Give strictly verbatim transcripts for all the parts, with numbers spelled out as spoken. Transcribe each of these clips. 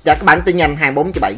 Chào các bạn, tin nhanh hai mươi bốn trên bảy.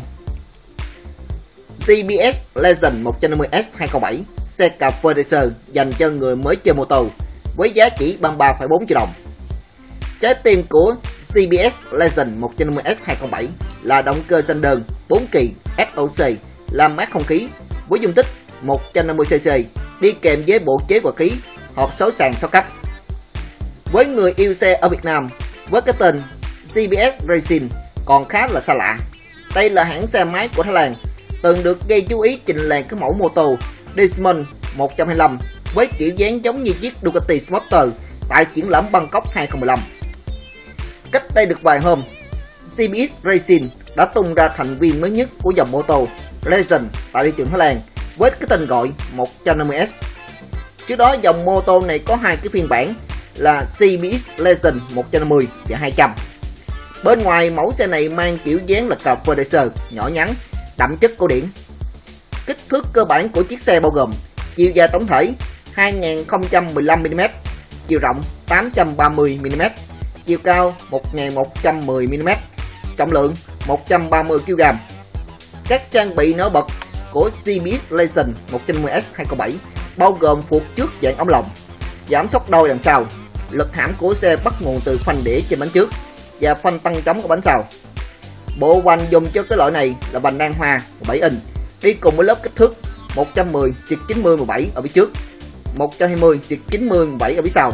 xê bê ét Legend một trăm năm mươi S hai không bảy, xe cặp Ferguson dành cho người mới chơi mô tô với giá chỉ ba mươi ba phẩy bốn triệu đồng. Trái tim của xê bê ét Legend một trăm năm mươi S hai không bảy là động cơ xanh đơn bốn kỳ ét o xê làm mát không khí với dung tích một trăm năm mươi xê xê, đi kèm với bộ chế hòa khí, hộp số sàn sáu cấp. Với người yêu xe ở Việt Nam, với cái tên xê bê ét Racing còn khá là xa lạ. Đây là hãng xe máy của Thái Lan, từng được gây chú ý trình làng cái mẫu mô tô Desmond một trăm hai mươi lăm với kiểu dáng giống như chiếc Ducati Sporter tại triển lãm Bangkok hai không một lăm. Cách đây được vài hôm, xê bê ét Racing đã tung ra thành viên mới nhất của dòng mô tô Legend tại thị trường Thái Lan với cái tên gọi một trăm năm mươi S. Trước đó dòng mô tô này có hai cái phiên bản là xê bê ét Legend một trăm năm mươi và hai trăm. Bên ngoài mẫu xe này mang kiểu dáng là cặp Ferguson nhỏ nhắn, đậm chất cổ điển. Kích thước cơ bản của chiếc xe bao gồm chiều dài tổng thể hai nghìn không trăm mười lăm mi li mét, chiều rộng tám trăm ba mươi mi li mét, chiều cao một nghìn một trăm mười mi li mét, trọng lượng một trăm ba mươi ki lô gam. Các trang bị nổi bật của xê bê ét Legend một trăm năm mươi S hai không bảy bao gồm phuộc trước dạng ống lồng, giảm sốc đôi đằng sau. Lực hãm của xe bắt nguồn từ phanh đĩa trên bánh trước và phanh tăng trống của bánh sau. Bộ vành dùng cho cái loại này là vành đan hoa bảy inch, đi cùng với lớp kích thước một trăm mười xuyệt chín mươi mười bảy ở phía trước, một trăm hai mươi xuyệt chín mươi mười bảy ở phía sau.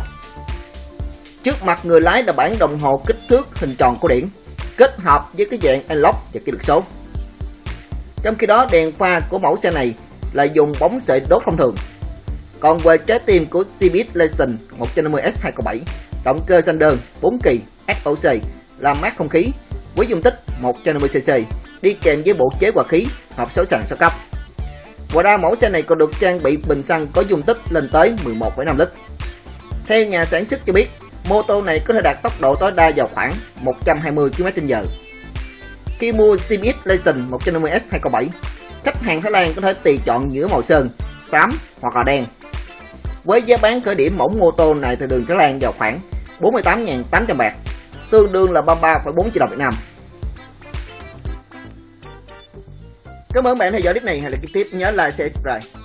Trước mặt người lái là bản đồng hồ kích thước hình tròn cổ điển, kết hợp với cái dạng analog và kỹ thuật số. Trong khi đó, đèn pha của mẫu xe này là dùng bóng sợi đốt thông thường. Còn về trái tim của xê bê ét Legend một trăm năm mươi S hai không bảy, động cơ xanh đơn bốn kỳ ét o xê làm mát không khí với dung tích một trăm năm mươi xê xê, đi kèm với bộ chế hòa khí, hộp số sàn sáu cấp. Ngoài ra mẫu xe này còn được trang bị bình xăng có dung tích lên tới mười một phẩy năm lít. Theo nhà sản xuất cho biết, mô tô này có thể đạt tốc độ tối đa vào khoảng một trăm hai mươi ki lô mét trên giờ. Khi mua xê bê ét Legend một trăm năm mươi S hai không bảy, khách hàng Thái Lan có thể tùy chọn giữa màu sơn, xám hoặc là đen. Với giá bán khởi điểm mẫu mô tô này từ đường Thái Lan vào khoảng bốn mươi tám nghìn tám trăm bạc, tương đương là ba mươi ba phẩy bốn triệu đồng Việt Nam. Cảm ơn bạn theo dõi clip này, hãy like tiếp, nhớ like, share, subscribe.